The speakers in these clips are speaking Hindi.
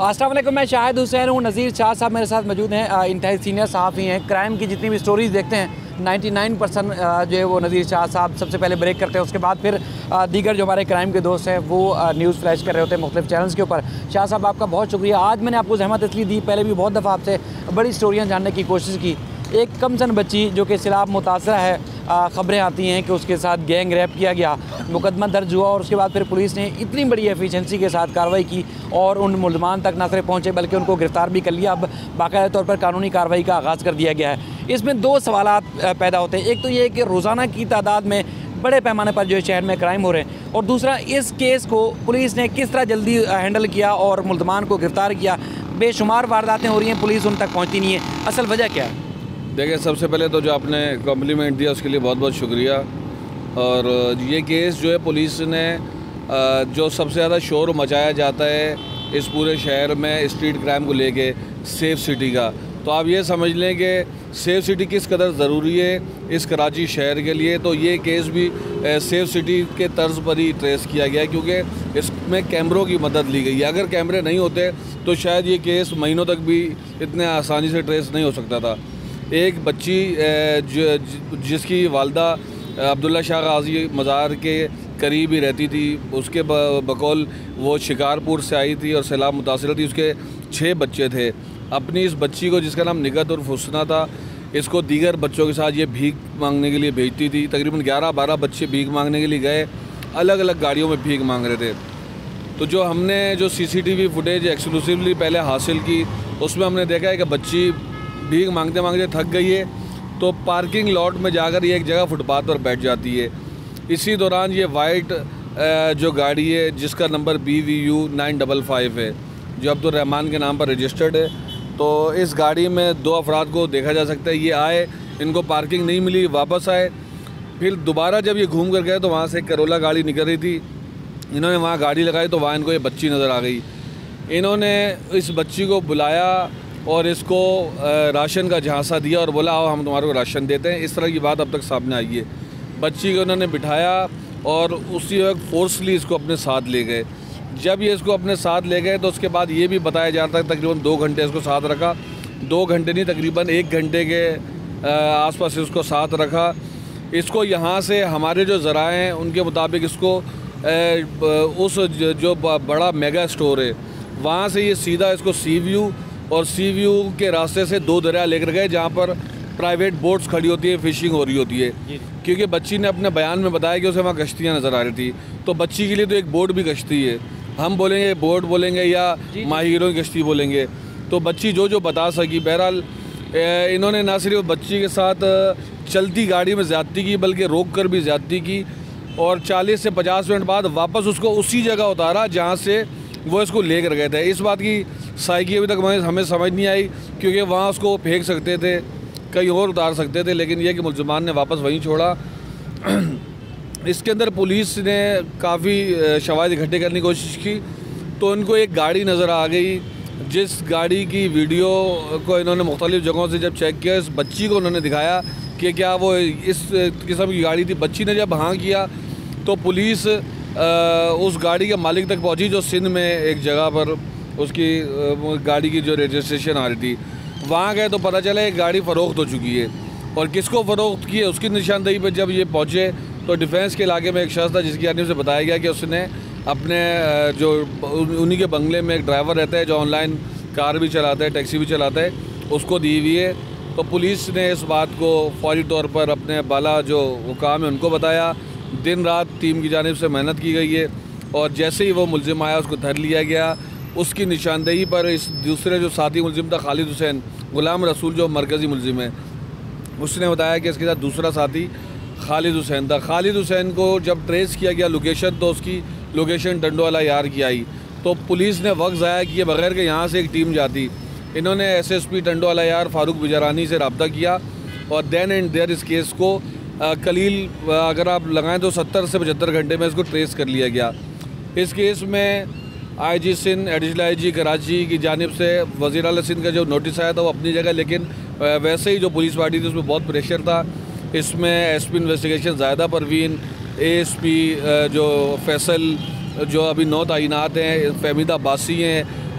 अस्सलाम वालेकुम, मैं शाहिद हुसैन हूँ। नज़ीर शाह साहब मेरे साथ मौजूद हैं, इंतहाई सीनियर सहाफ़ी हैं। क्राइम की जितनी भी स्टोरीज़ देखते हैं 99% जो है वो नज़ीर शाह साहब सबसे पहले ब्रेक करते हैं, उसके बाद फिर दीगर जो हमारे क्राइम के दोस्त हैं वो न्यूज़ फ्लैश कर रहे होते हैं मुख्तलिफ चैनल्स के ऊपर। शाह साहब आपका बहुत शुक्रिया। आज मैंने आपको ज़हमत इसलिए दी, पहले भी बहुत दफ़ा आपसे बड़ी स्टोरियाँ जानने की कोशिश की। एक कम सन बच्ची जो कि सिलाब मुतासरा है, ख़बरें आती हैं कि उसके साथ गैंग रेप किया गया, मुकदमा दर्ज हुआ और उसके बाद फिर पुलिस ने इतनी बड़ी एफिशिएंसी के साथ कार्रवाई की और उन मुल्ज़मान तक न सिर्फ पहुँचे बल्कि उनको गिरफ़्तार भी कर लिया। अब बाकायदा तौर पर कानूनी कार्रवाई का आगाज़ कर दिया गया है। इसमें दो सवालात पैदा होते हैं। एक तो ये कि रोज़ाना की तादाद में बड़े पैमाने पर जो है शहर में क्राइम हो रहे हैं, और दूसरा इस केस को पुलिस ने किस तरह जल्दी हैंडल किया और मुल्ज़मान को गिरफ़्तार किया। बेशुमार वारदातें हो रही हैं, पुलिस उन तक पहुँचती नहीं है। असल वजह क्या है? देखिए, सबसे पहले तो जो आपने कॉम्प्लीमेंट दिया उसके लिए बहुत बहुत शुक्रिया। और ये केस जो है पुलिस ने जो सबसे ज़्यादा शोर मचाया जाता है इस पूरे शहर में स्ट्रीट क्राइम को लेके, सेफ़ सिटी का, तो आप ये समझ लें कि सेफ़ सिटी किस कदर ज़रूरी है इस कराची शहर के लिए। तो ये केस भी सेफ़ सिटी के तर्ज पर ही ट्रेस किया गया, क्योंकि इसमें कैमरों की मदद ली गई है। अगर कैमरे नहीं होते तो शायद ये केस महीनों तक भी इतने आसानी से ट्रेस नहीं हो सकता था। एक बच्ची जिसकी वालदा अब्दुल्ला शाह गाजी मज़ार के करीब ही रहती थी, उसके बकौल वो शिकारपुर से आई थी और सैलाब मुतासर थी। उसके 6 बच्चे थे। अपनी इस बच्ची को, जिसका नाम निगत उर्फ हुस्ना था, इसको दीगर बच्चों के साथ ये भीख मांगने के लिए भेजती थी। तकरीबन 11-12 बच्चे भीख मांगने के लिए गए, अलग अलग गाड़ियों में भीख मांग रहे थे। तो जो हमने CCTV फुटेज एक्सक्लूसिवली पहले हासिल की, उसमें हमने देखा है कि बच्ची भीख मांगते मांगते थक गई है, तो पार्किंग लॉट में जाकर ये एक जगह फुटपाथ पर बैठ जाती है। इसी दौरान ये वाइट जो गाड़ी है जिसका नंबर BVU 955 है, जो अब्दुल रहमान के नाम पर रजिस्टर्ड है, तो इस गाड़ी में 2 अफराद को देखा जा सकता है। ये आए, इनको पार्किंग नहीं मिली, वापस आए। फिर दोबारा जब ये घूम कर गए तो वहाँ से एक करोला गाड़ी निकल रही थी। इन्होंने वहाँ गाड़ी लगाई तो वहाँ इनको ये बच्ची नज़र आ गई। इन्होंने इस बच्ची को बुलाया और इसको राशन का झांसा दिया और बोला आओ हम तुम्हारे को राशन देते हैं। इस तरह की बात अब तक सामने आई है। बच्ची को उन्होंने बिठाया और उसी वक्त फोर्सली इसको अपने साथ ले गए। जब ये इसको अपने साथ ले गए तो उसके बाद ये भी बताया जाता है तकरीबन 2 घंटे इसको साथ रखा। 2 घंटे नहीं, तकरीबन 1 घंटे के आसपास इसको साथ रखा। इसको यहाँ से हमारे जो ज़राए हैं उनके मुताबिक इसको उस जो बड़ा मेगा स्टोर है वहाँ से ये सीधा इसको सीव्यू और सीव्यू के रास्ते से 2 दरिया लेकर गए, जहाँ पर प्राइवेट बोट्स खड़ी होती है, फ़िशिंग हो रही होती है। क्योंकि बच्ची ने अपने बयान में बताया कि उसे वहाँ कश्तियाँ नज़र आ रही थी, तो बच्ची के लिए तो एक बोट भी कश्ती है। हम बोलेंगे बोट बोलेंगे या माहिरों की कश्ती बोलेंगे, तो बच्ची जो बता सकी। बहरहाल इन्होंने ना सिर्फ बच्ची के साथ चलती गाड़ी में ज़्यादती की बल्कि रोक कर भी ज़्यादती की, और 40 से 50 मिनट बाद वापस उसको उसी जगह उतारा जहाँ से वो इसको लेकर गए थे। इस बात की साइकी अभी तक हमें समझ नहीं आई, क्योंकि वहाँ उसको फेंक सकते थे, कहीं और उतार सकते थे, लेकिन यह कि मुल्ज़िमान ने वापस वहीं छोड़ा। इसके अंदर पुलिस ने काफ़ी शवाहिद इकट्ठे करने की कोशिश की, तो इनको एक गाड़ी नज़र आ गई, जिस गाड़ी की वीडियो को इन्होंने मुख्तलिफ़ जगहों से जब चेक किया, इस बच्ची को उन्होंने दिखाया कि क्या वो इस किस्म की गाड़ी थी। बच्ची ने जब हाँ किया तो पुलिस उस गाड़ी के मालिक तक पहुंची, जो सिंध में एक जगह पर उसकी गाड़ी की जो रजिस्ट्रेशन आ रही थी। वहाँ गए तो पता चला एक गाड़ी फ़रोख्त हो चुकी है, और किसको फ़रोख्त की है उसकी निशानदेही पर जब ये पहुँचे तो डिफेंस के इलाके में एक शख्स था, जिसकी जानिब से बताया गया कि उसने अपने जो उन्हीं के बंगले में एक ड्राइवर रहता है जो ऑनलाइन कार भी चलाता है, टैक्सी भी चलाता है, उसको दी हुई है। तो पुलिस ने इस बात को फौरी तौर पर अपने बाला जो हुकाम है उनको बताया। दिन रात टीम की जानिब से मेहनत की गई है, और जैसे ही वो मुल्ज़िम आया उसको धर लिया गया। उसकी निशानदेही पर इस दूसरे जो साथी मुल्ज़िम था खालिद हुसैन, गुलाम रसूल जो मरकज़ी मुल्ज़िम है, उसने बताया कि इसके साथ दूसरा साथी खालिद हुसैन था। खालिद हुसैन को जब ट्रेस किया गया लोकेशन, तो उसकी लोकेशन डंडोवाला यार की आई। तो पुलिस ने वक्त ज़ाया किए बगैर कि यहाँ से एक टीम जाती। इन्होंने SSP डंडोवाला यार फ़ारूक बिजरानी से रब्ता किया, और देन एंड देयर इस केस को कलील अगर आप लगाएं तो 70 से 75 घंटे में इसको ट्रेस कर लिया गया। इस केस में IG Sindh, additional IG Karachi की जानिब से वज़ीर आला सिंध का जो नोटिस आया था वो अपनी जगह, लेकिन वैसे ही जो पुलिस पार्टी थी उसमें बहुत प्रेशर था। इसमें SP investigation Zaida Parveen, ASP जो फैसल, जो अभी 9 तैनात हैं, फहमीदा बासी हैं,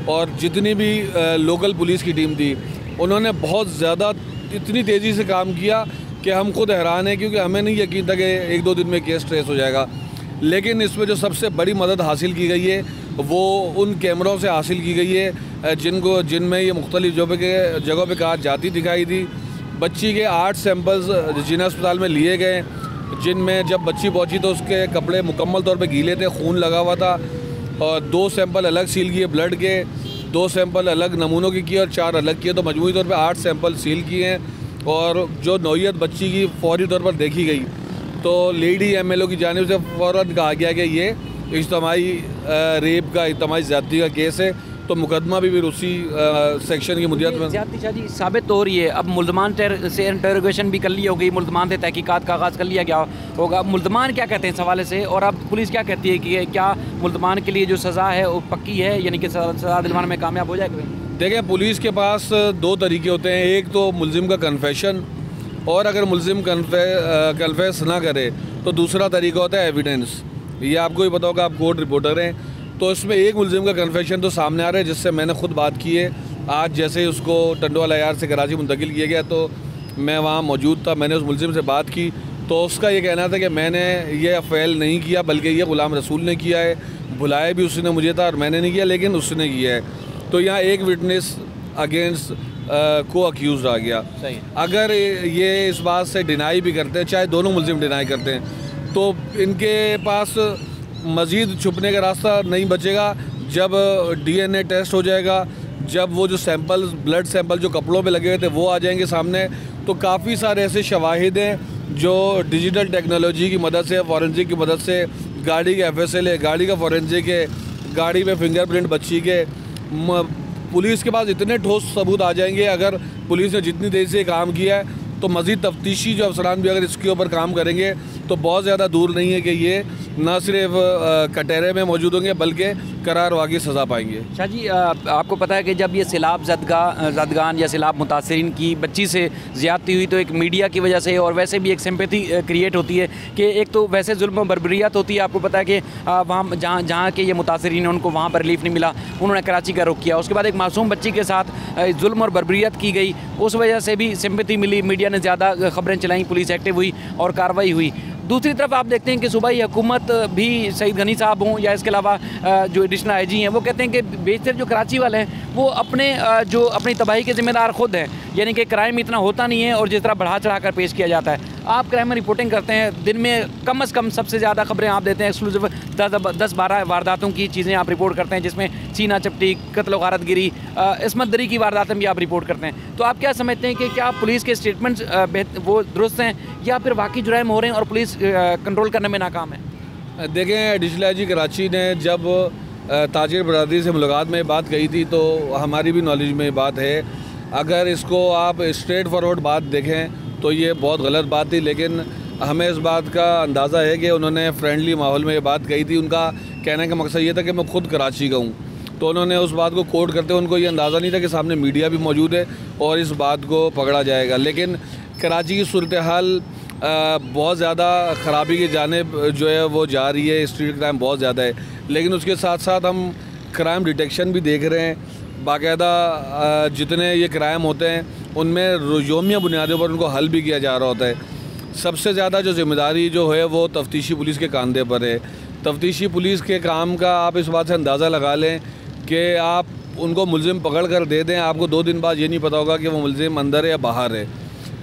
और जितनी भी लोकल पुलिस की टीम थी, उन्होंने बहुत ज़्यादा इतनी तेज़ी से काम किया कि हम खुद हैरान हैं, क्योंकि हमें नहीं यकीन था कि 1-2 दिन में केस ट्रेस हो जाएगा। लेकिन इसमें जो सबसे बड़ी मदद हासिल की गई है वो उन कैमरों से हासिल की गई है जिनमें ये मुख्तलिफ जगहों पे कार जाती दिखाई दी। बच्ची के 8 सैंपल्स जिना अस्पताल में लिए गए, जिनमें जब बच्ची पहुंची तो उसके कपड़े मुकम्मल तौर पे गीले थे, खून लगा हुआ था, और 2 सैंपल अलग सील किए ब्लड के, 2 सैंपल अलग नमूनों की किए और 4 अलग किए, तो मजमूई तौर पे 8 सैंपल सील किए हैं। और जो नौयत बच्ची की फौरी तौर पर देखी गई तो लेडी MLO की जानिब से फ़ौरन कहा गया कि ये इज्तिमाई रेप का, इज्तिमाई ज़्यादती का केस है, तो मुकदमा भी फिर उसी सेक्शन की मुद्दत में ज़्यादती शादी साबित हो रही है। अब मुल्ज़मान से इंटरोगेशन भी कर ली होगी, मुल्ज़मान से तहकीकात का आगाज़ कर लिया गया होगा। मुल्ज़मान क्या कहते हैं इस हवाले से, और अब पुलिस क्या कहती है कि क्या मुल्ज़मान के लिए जो सज़ा है वो पक्की है, यानी कि सज़ा दिलवाने में कामयाब हो जाएगा? देखें, पुलिस के पास 2 तरीके होते हैं। एक तो मुल्ज़िम का कन्फेशन, और अगर मुल्ज़िम कन्फेस ना करे तो दूसरा तरीका होता है एविडेंस। ये आपको ही पता होगा, आप कोर्ट रिपोर्टर हैं, तो इसमें एक मुल्ज़िम का कन्फेशन तो सामने आ रहा है, जिससे मैंने खुद बात की है। आज जैसे ही उसको टंडोवाला यार से कराची मुंतकिल किया गया तो मैं वहाँ मौजूद था, मैंने उस मुल्ज़िम से बात की, तो उसका ये कहना था कि मैंने ये फ़ेल नहीं किया, बल्कि ये ग़ुलाम रसूल ने किया है, बुलाया भी उसने मुझे था और मैंने नहीं किया, लेकिन उसने किया है। तो यहाँ एक विटनेस अगेंस्ट को अक्यूज़ आ गया। सही। अगर ये इस बात से डिनाई भी करते हैं, चाहे दोनों मुल्ज़िम डिनाई करते हैं, तो इनके पास मज़ीद छुपने का रास्ता नहीं बचेगा। जब DNA टेस्ट हो जाएगा, जब वो जो सैंपल्स, ब्लड सैंपल जो कपड़ों पे लगे हुए थे वो आ जाएंगे सामने, तो काफ़ी सारे ऐसे शवाहिद हैं जो डिजिटल टेक्नोलॉजी की मदद से, फॉरेंसिक की मदद से, गाड़ी के FSL है, गाड़ी का फॉरेंसिक है, गाड़ी में फिंगरप्रिंट बच्ची के, पुलिस के पास इतने ठोस सबूत आ जाएंगे। अगर पुलिस ने जितनी देर से काम किया है तो मज़ीद तफ्तीशी जो अफसरान भी अगर इसके ऊपर काम करेंगे तो बहुत ज़्यादा दूर नहीं है कि ये न सिर्फ कटहरे में मौजूद होंगे बल्कि करार वाक़ई सज़ा पाएंगे। शाह जी, आपको पता है कि जब ये सैलाब ज़दगान या सैलाब मुतासरीन की बच्ची से ज़्यादती हुई तो एक मीडिया की वजह से और वैसे भी एक सिंपैथी क्रिएट होती है कि एक तो वैसे जुल्म बर्बरियत होती है। आपको पता है कि वहाँ जहाँ के ये मुतासरीन हैं उनको वहाँ पर रिलीफ नहीं मिला, उन्होंने कराची का रुख किया। उसके बाद एक मासूम बच्ची के साथ जुल्म और बर्बरियत की गई, उस वजह से भी सिंपैथी मिली, मीडिया ने ज़्यादा खबरें चलाई, पुलिस एक्टिव हुई और कार्रवाई हुई। दूसरी तरफ आप देखते हैं कि सूबाई हुकूमत भी, सईद गनी साहब हों या इसके अलावा जो एडिशनल IG हैं, वो कहते हैं कि बेशतर जो कराची वाले हैं वो अपनी तबाही के ज़िम्मेदार खुद हैं, यानी कि क्राइम इतना होता नहीं है और जिस तरह बढ़ा चढ़ा कर पेश किया जाता है। आप क्राइम में रिपोर्टिंग करते हैं, दिन में कम से कम सबसे ज़्यादा खबरें आप देते हैं, एक्सक्लूसिव 10-12 वारदातों की चीज़ें आप रिपोर्ट करते हैं, जिसमें सीना चपटी, कत्ल गारत गिरी, इस्मत दरी की वारदातें भी आप रिपोर्ट करते हैं। तो आप क्या समझते हैं कि क्या पुलिस के स्टेटमेंट्स वो दुरुस्त हैं या फिर वाकई जुराइम हो रहे हैं और पुलिस कंट्रोल करने में नाकाम है? देखें, एडिशनल IG कराची ने जब ताजिर बरादरी से मुलाकात में बात कही थी तो हमारी भी नॉलेज में बात है। अगर इसको आप स्ट्रेट फॉरवर्ड बात देखें तो ये बहुत गलत बात थी, लेकिन हमें इस बात का अंदाज़ा है कि उन्होंने फ्रेंडली माहौल में ये बात कही थी। उनका कहने का मकसद ये था कि मैं खुद कराची का हूँ, तो उन्होंने उस बात को कोट करते हुए उनको ये अंदाज़ा नहीं था कि सामने मीडिया भी मौजूद है और इस बात को पकड़ा जाएगा। लेकिन कराची की सूरत हाल बहुत ज़्यादा ख़राबी की जानिब जो है वो जा रही है, स्ट्रीट क्राइम बहुत ज़्यादा है, लेकिन उसके साथ साथ हम क्राइम डिटेक्शन भी देख रहे हैं। बाकायदा जितने ये क्राइम होते हैं उनमें योमिया बुनियादों पर उनको हल भी किया जा रहा होता है। सबसे ज़्यादा जो ज़िम्मेदारी जो है वो तफ्तीशी पुलिस के कंधे पर है। तफ्तीशी पुलिस के काम का आप इस बात से अंदाज़ा लगा लें कि आप उनको मुल्ज़िम पकड़ कर दे दें, आपको 2 दिन बाद ये नहीं पता होगा कि वो मुल्ज़िम अंदर है या बाहर है।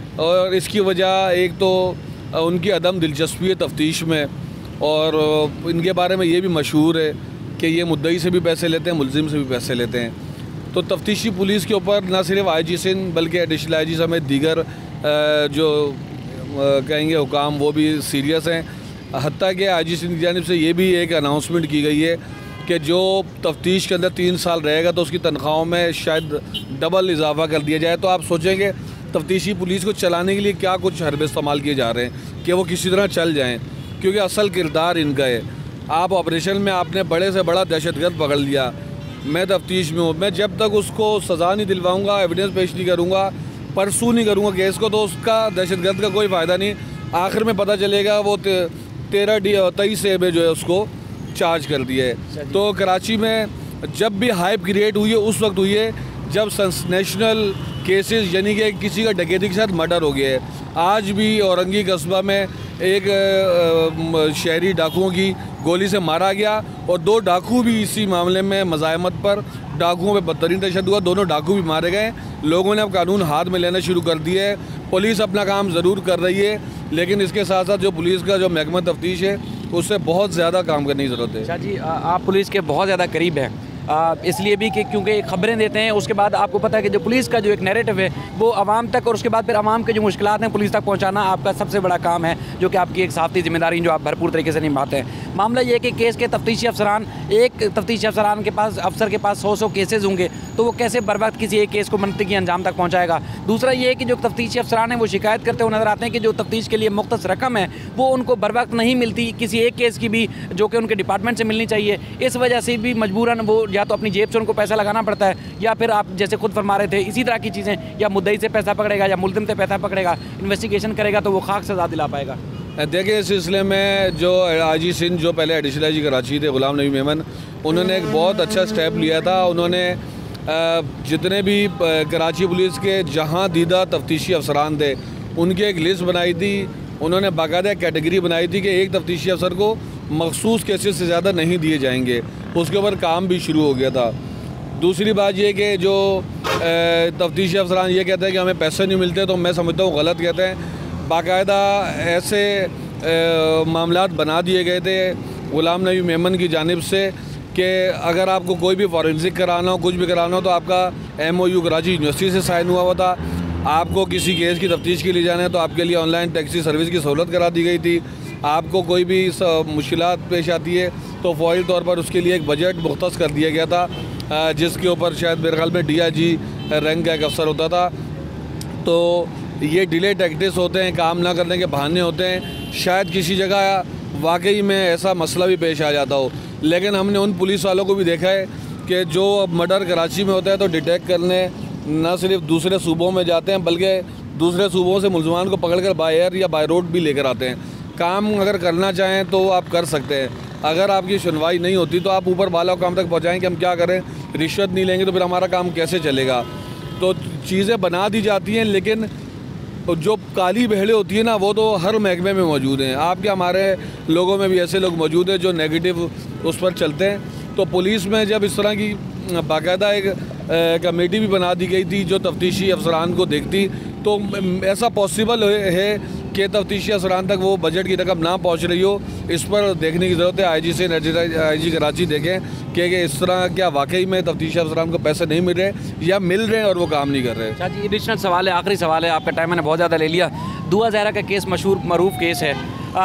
और इसकी वजह एक तो उनकी अदम दिलचस्पी है तफ्तीश में, और इनके बारे में ये भी मशहूर है कि ये मुद्दई से भी पैसे लेते हैं, मुल्ज़िम से भी पैसे लेते हैं। तो तफ्तीशी पुलिस के ऊपर न सिर्फ IG सिंध बल्कि एडिशनल IG समेत दीगर जो कहेंगे हुकाम वो भी सीरियस हैं। हत्ता कि IG सिंध की जानिब से ये भी एक अनाउंसमेंट की गई है कि जो तफ्तीश के अंदर 3 साल रहेगा तो उसकी तनख्वाहों में शायद डबल इजाफा कर दिया जाए। तो आप सोचेंगे तफ्तीशी पुलिस को चलाने के लिए क्या कुछ हरबे इस्तेमाल किए जा रहे हैं कि वो किसी तरह चल जाएँ, क्योंकि असल किरदार इनका है। आप ऑपरेशन में आपने बड़े से बड़ा दहशतगर्द पकड़ लिया, मैं तफ्तीश में हूँ, मैं जब तक उसको सज़ा नहीं दिलवाऊँगा, एविडेंस पेश नहीं करूँगा, परसू नहीं करूँगा केस को, तो उसका दहशतगर्द का कोई फ़ायदा नहीं। आखिर में पता चलेगा वो 23 से में जो है उसको चार्ज कर दिया है। तो कराची में जब भी हाइप क्रिएट हुई है उस वक्त हुई है जब सेंसेशनल केसेस यानी कि किसी का डकैती के साथ मर्डर हो गया है। आज भी औरंगी कस्बा में एक शहरी डाकुओं की गोली से मारा गया और 2 डाकू भी इसी मामले में मज़ाहमत पर डाकुओं पे बदतरीन तशद्दुद हुआ, दोनों डाकू भी मारे गए। लोगों ने अब कानून हाथ में लेना शुरू कर दिया है। पुलिस अपना काम ज़रूर कर रही है, लेकिन इसके साथ साथ जो पुलिस का जो महकमा तफ्तीश है उससे बहुत ज़्यादा काम करने की ज़रूरत है। शाह जी, आप पुलिस के बहुत ज़्यादा करीब हैं, इसलिए भी कि क्योंकि खबरें देते हैं, उसके बाद आपको पता है कि जो पुलिस का जो एक नैरेटिव है वो आवाम तक, और उसके बाद फिर आवाम के जो मुश्किलात हैं पुलिस तक पहुंचाना आपका सबसे बड़ा काम है, जो कि आपकी एक साफ़ी जिम्मेदारी जो आप भरपूर तरीके से निभाते हैं। मामला ये है कि केस के तफ्तीशी अफसरान, एक तफ्तीशी अफसरान के पास, अफसर के पास 100 केसेज होंगे तो वो कैसे बर वक्त किसी एक केस को मंतकी अंजाम तक पहुँचाएगा। दूसरा ये है कि जो तफ्तीशी अफसरान हैं वो शिकायत करते हुए नज़र आते हैं कि जो तफ्तीश के लिए मुख्तस रकम है वो उनको बर वक्त नहीं मिलती, किसी एक केस की भी जो कि उनके डिपार्टमेंट से मिलनी चाहिए। इस वजह से भी मजबूरन वो या तो अपनी जेब से उनको पैसा लगाना पड़ता है, या फिर आप जैसे खुद फरमा रहे थे इसी तरह की चीज़ें, या मुद्दई से पैसा पकड़ेगा या मुल्ज़िम से पैसा पकड़ेगा, इन्वेस्टिगेशन करेगा तो वो खाक सज़ा दिला पाएगा। देखिए, इस सिलसिले में जो आईजी सिंध जो पहले एडिशनल आईजी कराची थे गुलाम नबी मेमन, उन्होंने एक बहुत अच्छा स्टेप लिया था। उन्होंने जितने भी कराची पुलिस के जहां दीदा तफ्तीशी अफसरान थे उनकी एक लिस्ट बनाई थी। उन्होंने बाकायदा कैटेगरी बनाई थी कि एक तफ्तीशी अफसर को मखसूस केसेस से ज़्यादा नहीं दिए जाएंगे, उसके ऊपर काम भी शुरू हो गया था। दूसरी बात ये कि जो तफ्तीशी अफसरान ये कहते हैं कि हमें पैसे नहीं मिलते, तो मैं समझता हूँ गलत कहते हैं। बाकायदा ऐसे मामलात बना दिए गए थे गुलाम नबी मेमन की जानिब से कि अगर आपको कोई भी फॉरेंसिक कराना हो, कुछ भी कराना हो, तो आपका MOU कराची यूनिवर्सिटी से साइन हुआ था। आपको किसी केस की तफ्तीश के लिए जाना है तो आपके लिए ऑनलाइन टैक्सी सर्विस की सहूलत करा दी गई थी। आपको कोई भी मुश्किलात पेश आती है तो फौरी तौर पर उसके लिए एक बजट मुख्तस कर दिया गया था, जिसके ऊपर शायद मेरे ख्याल में DIG रैंक का एक अफसर होता था। तो ये डिले टैक्टिक्स होते हैं, काम ना करने के बहाने होते हैं। शायद किसी जगह वाकई में ऐसा मसला भी पेश आ जाता हो, लेकिन हमने उन पुलिस वालों को भी देखा है कि जो मर्डर कराची में होता है तो डिटेक्ट करने न सिर्फ दूसरे सूबों में जाते हैं बल्कि दूसरे सूबों से मुलजमान को पकड़कर बाय एयर या बाय रोड भी लेकर आते हैं। काम अगर करना चाहें तो आप कर सकते हैं। अगर आपकी सुनवाई नहीं होती तो आप ऊपर वाला काम तक पहुँचाएँ कि हम क्या करें, रिश्वत नहीं लेंगे तो फिर हमारा काम कैसे चलेगा। तो चीज़ें बना दी जाती हैं, लेकिन जो काली बहलें होती है ना वो तो हर महकमे में मौजूद हैं। आपके हमारे लोगों में भी ऐसे लोग मौजूद हैं जो नेगेटिव उस पर चलते हैं। तो पुलिस में जब इस तरह की बाकायदा एक कमेटी भी बना दी गई थी जो तफ्तीशी अफसरान को देखती, तो ऐसा पॉसिबल है कि तफ्तीशी अफसरान तक वो बजट की रकम ना पहुंच रही हो। इस पर देखने की ज़रूरत है। आईजी से आईजी कराची देखें कि इस तरह क्या वाकई में तफ्तीशी अफसरान को पैसे नहीं मिल रहे या मिल रहे हैं और वो काम नहीं कर रहे। अच्छा जी, एडिशनल सवाल है, आखिरी सवाल है, आपका टाइम मैंने बहुत ज़्यादा ले लिया। दुआ ज़हरा का केस मशहूर मरूफ केस है,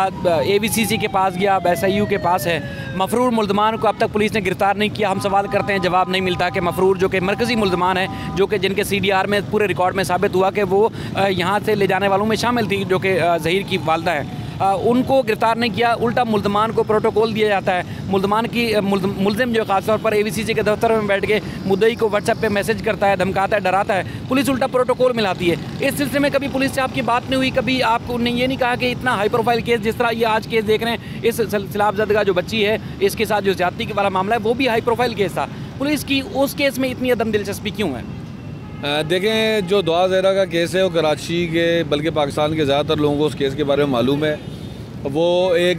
AVCC के पास गया, अब SIU के पास है। मफरूर मुल्ज़मान को अब तक पुलिस ने गिरफ़्तार नहीं किया। हम सवाल करते हैं, जवाब नहीं मिलता कि मफरूर जो कि मरकज़ी मुल्ज़मान है, जो कि जिनके CDR में पूरे रिकॉर्ड में साबित हुआ कि वो यहाँ से ले जाने वालों में शामिल थी, जो कि ज़हीर की वालदा है, उनको गिरफ़्तार नहीं किया। उल्टा मुल्ज़मान को प्रोटोकॉल दिया जाता है। मुल्ज़मान की मुल्ज़िम जो ख़ासतौर पर AVCC के दफ्तर में बैठ के मुद्दई को WhatsApp पे मैसेज करता है, धमकाता है, डराता है, पुलिस उल्टा प्रोटोकॉल मिलाती है। इस सिलसिले में कभी पुलिस से आपकी बात नहीं हुई? कभी आपको ने ये नहीं कहा कि इतना हाई प्रोफाइल केस जिस तरह ये आज केस देख रहे हैं, इस सिलाबजदगा जो बच्ची है इसके साथ जो ज़्यादती वाला मामला है वो भी हाई प्रोफाइल केस था, पुलिस की उस केस में इतनी अदम दिलचस्पी क्यों है? देखें, जो दुआ ज़हरा का केस है वो कराची के बल्कि पाकिस्तान के ज़्यादातर लोगों को उस केस के बारे में मालूम है। वो एक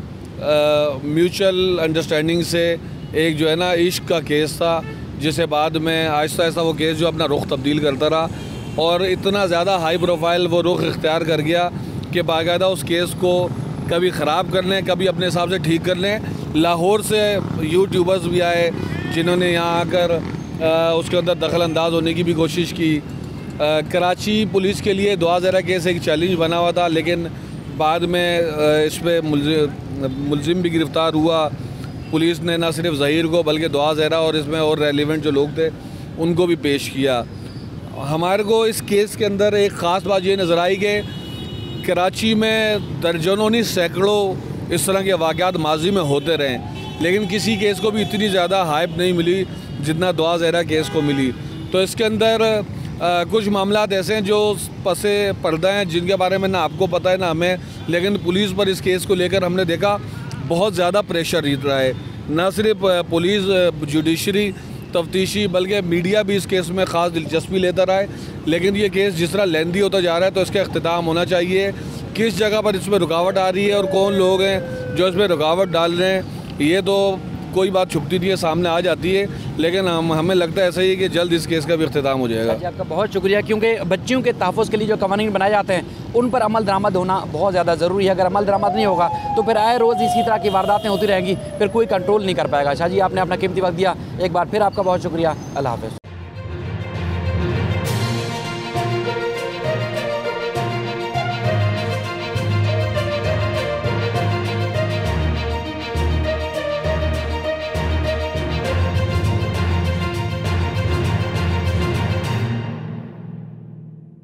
म्यूचुअल अंडरस्टैंडिंग से एक जो है ना इश्क का केस था, जिसे बाद में आहिस्ता आहिस्ता वो केस जो अपना रुख तब्दील करता रहा और इतना ज़्यादा हाई प्रोफाइल वो रुख इख्तियार कर गया कि बाकायदा उस केस को कभी ख़राब कर लें, कभी अपने हिसाब से ठीक कर लें। लाहौर से यूट्यूबर्स भी आए जिन्होंने यहाँ आकर उसके अंदर दखल अंदाज होने की भी कोशिश की। कराची पुलिस के लिए दुआ ज़हरा केस एक चैलेंज बना हुआ था, लेकिन बाद में इस पर मुल्ज़िम भी गिरफ़्तार हुआ। पुलिस ने न सिर्फ ज़हीर को बल्कि दुआ ज़हरा और इसमें और रेलिवेंट जो लोग थे उनको भी पेश किया। हमारे को इस केस के अंदर एक ख़ास बात ये नज़र आई कि कराची में दर्जनों नहीं सैकड़ों इस तरह के वाक़यात माजी में होते रहे, लेकिन किसी केस को भी इतनी ज़्यादा हाइप नहीं मिली जितना दुआ ज़हरा केस को मिली। तो इसके अंदर कुछ मामलात ऐसे हैं जो पसे पर्दा हैं, जिनके बारे में ना आपको पता है ना हमें, लेकिन पुलिस पर इस केस को लेकर हमने देखा बहुत ज़्यादा प्रेशर रहा है। न सिर्फ पुलिस, जुडिशरी, तफ्तीशी, बल्कि मीडिया भी इस केस में ख़ास दिलचस्पी लेता रहा है। लेकिन ये केस जिस तरह लेंदी होता जा रहा है तो इसका अख्तिताम होना चाहिए। किस जगह पर इसमें रुकावट आ रही है और कौन लोग हैं जो इसमें रुकावट डाल रहे हैं, ये तो कोई बात छुपती नहीं है, सामने आ जाती है। लेकिन हमें लगता है ऐसा ही कि जल्द इस केस का भी अख्तिताम हो जाएगा। जी, आपका बहुत शुक्रिया, क्योंकि बच्चियों के तहफ़्फ़ुज़ के लिए जो कवानीन बनाए जाते हैं उन पर अमल दरामद होना बहुत ज़्यादा ज़रूरी है। अगर अमल दरामद नहीं होगा तो फिर आए रोज़ इसी तरह की वारदातें होती रहेंगी, फिर कोई कंट्रोल नहीं कर पाएगा। शाह जी, आपने अपना कीमती वक्त दिया, एक बार फिर आपका बहुत शुक्रिया। अल्लाह हाफ़िज़।